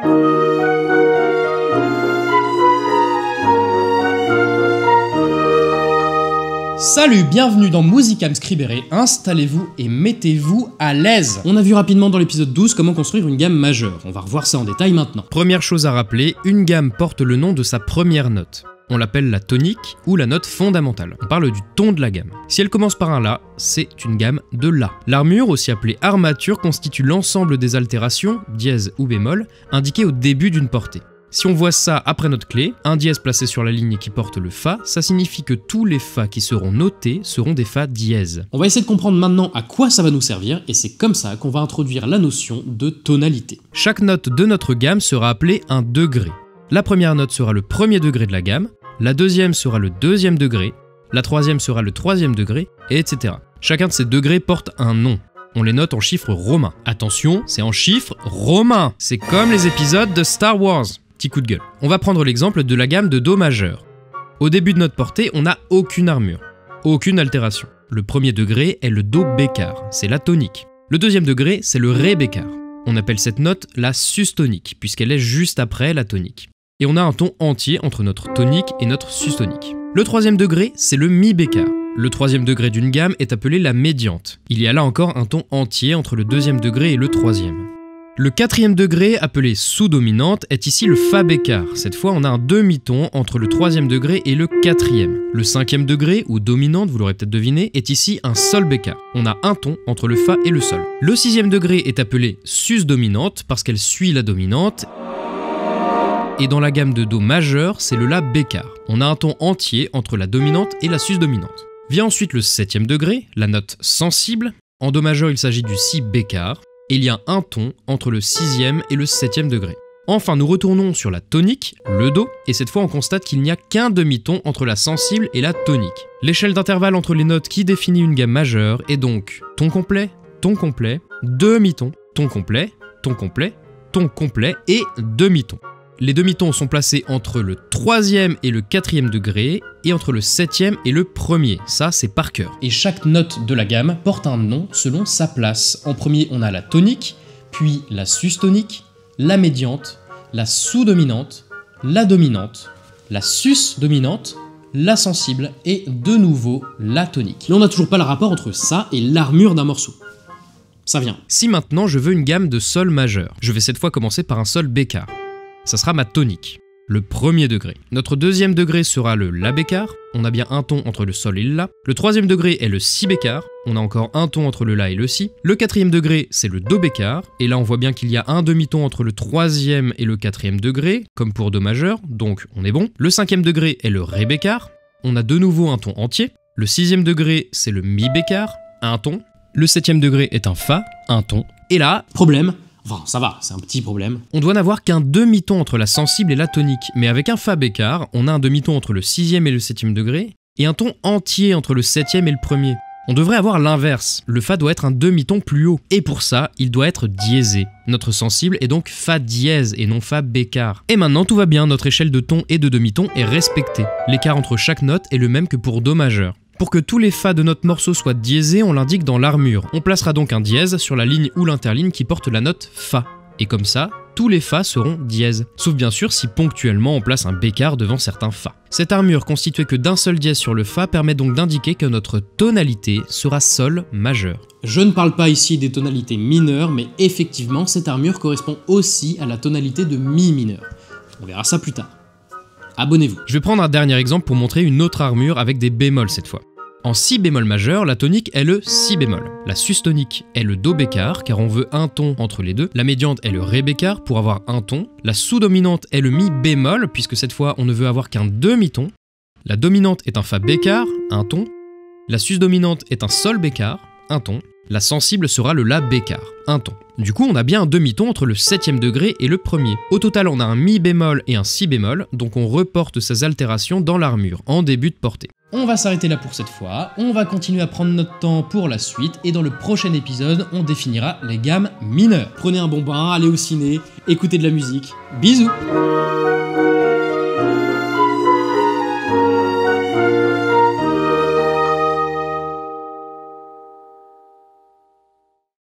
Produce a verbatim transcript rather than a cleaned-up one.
Salut, bienvenue dans Musicam Scribere, installez-vous et mettez-vous à l'aise. On a vu rapidement dans l'épisode douze comment construire une gamme majeure, on va revoir ça en détail maintenant. Première chose à rappeler, une gamme porte le nom de sa première note. On l'appelle la tonique ou la note fondamentale. On parle du ton de la gamme. Si elle commence par un La, c'est une gamme de La. L'armure, aussi appelée armature, constitue l'ensemble des altérations, dièse ou bémol, indiquées au début d'une portée. Si on voit ça après notre clé, un dièse placé sur la ligne qui porte le Fa, ça signifie que tous les Fa qui seront notés seront des Fa dièses. On va essayer de comprendre maintenant à quoi ça va nous servir, et c'est comme ça qu'on va introduire la notion de tonalité. Chaque note de notre gamme sera appelée un degré. La première note sera le premier degré de la gamme, la deuxième sera le deuxième degré, la troisième sera le troisième degré, et cetera. Chacun de ces degrés porte un nom. On les note en chiffres romains. Attention, c'est en chiffres romains. C'est comme les épisodes de Star Wars. Petit coup de gueule. On va prendre l'exemple de la gamme de Do majeur. Au début de notre portée, on n'a aucune armure, aucune altération. Le premier degré est le Do bécard, c'est la tonique. Le deuxième degré, c'est le Ré bécard. On appelle cette note la sustonique, puisqu'elle est juste après la tonique. Et on a un ton entier entre notre tonique et notre sustonique. Le troisième degré, c'est le Mi bécard. Le troisième degré d'une gamme est appelé la médiante. Il y a là encore un ton entier entre le deuxième degré et le troisième. Le quatrième degré, appelé sous-dominante, est ici le Fa bécard. Cette fois, on a un demi-ton entre le troisième degré et le quatrième. Le cinquième degré, ou dominante, vous l'aurez peut-être deviné, est ici un Sol bécard. On a un ton entre le Fa et le Sol. Le sixième degré est appelé sus-dominante parce qu'elle suit la dominante. Et dans la gamme de Do majeur, c'est le La bécard. On a un ton entier entre la dominante et la sus-dominante. Vient ensuite le septième degré, la note sensible. En Do majeur, il s'agit du Si bécard. Et il y a un ton entre le sixième et le septième degré. Enfin, nous retournons sur la tonique, le Do, et cette fois on constate qu'il n'y a qu'un demi-ton entre la sensible et la tonique. L'échelle d'intervalle entre les notes qui définit une gamme majeure est donc ton complet, ton complet, demi-ton, ton complet, ton complet, ton complet et demi-ton. Les demi-tons sont placés entre le troisième et le quatrième degré et entre le septième et le premier. Ça, c'est par cœur. Et chaque note de la gamme porte un nom selon sa place. En premier, on a la tonique, puis la sustonique, la médiante, la sous-dominante, la dominante, la sus-dominante, la sensible et de nouveau la tonique. Mais on n'a toujours pas le rapport entre ça et l'armure d'un morceau. Ça vient. Si maintenant je veux une gamme de Sol majeur, je vais cette fois commencer par un Sol bécard. Ça sera ma tonique, le premier degré. Notre deuxième degré sera le La bécard, on a bien un ton entre le Sol et le La. Le troisième degré est le Si bécard, on a encore un ton entre le La et le Si. Le quatrième degré, c'est le Do bécard, et là on voit bien qu'il y a un demi-ton entre le troisième et le quatrième degré, comme pour Do majeur, donc on est bon. Le cinquième degré est le Ré bécard, on a de nouveau un ton entier. Le sixième degré, c'est le Mi bécard, un ton. Le septième degré est un Fa, un ton. Et là, problème. Enfin, ça va, c'est un petit problème. On doit n'avoir qu'un demi-ton entre la sensible et la tonique, mais avec un Fa bécard, on a un demi-ton entre le sixième et le septième degré, et un ton entier entre le septième et le premier. On devrait avoir l'inverse, le Fa doit être un demi-ton plus haut, et pour ça, il doit être diésé. Notre sensible est donc Fa dièse et non Fa bécard. Et maintenant tout va bien, notre échelle de ton et de demi-ton est respectée. L'écart entre chaque note est le même que pour Do majeur. Pour que tous les Fa de notre morceau soient diésés, on l'indique dans l'armure. On placera donc un dièse sur la ligne ou l'interligne qui porte la note Fa. Et comme ça, tous les Fa seront dièses. Sauf bien sûr si ponctuellement on place un bécard devant certains Fa. Cette armure constituée que d'un seul dièse sur le Fa permet donc d'indiquer que notre tonalité sera Sol majeur. Je ne parle pas ici des tonalités mineures, mais effectivement cette armure correspond aussi à la tonalité de Mi mineur. On verra ça plus tard. Abonnez-vous. Je vais prendre un dernier exemple pour montrer une autre armure avec des bémols cette fois. En Si bémol majeur, la tonique est le Si bémol. La sustonique est le Do bécard, car on veut un ton entre les deux. La médiante est le Ré bécard pour avoir un ton. La sous-dominante est le Mi bémol, puisque cette fois on ne veut avoir qu'un demi-ton. La dominante est un Fa bécard, un ton. La sus-dominante est un Sol bécard, un ton. La sensible sera le La bécard, un ton. Du coup, on a bien un demi-ton entre le septième degré et le premier. Au total, on a un Mi bémol et un Si bémol, donc on reporte ces altérations dans l'armure, en début de portée. On va s'arrêter là pour cette fois, on va continuer à prendre notre temps pour la suite, et dans le prochain épisode, on définira les gammes mineures. Prenez un bon bain, allez au ciné, écoutez de la musique. Bisous!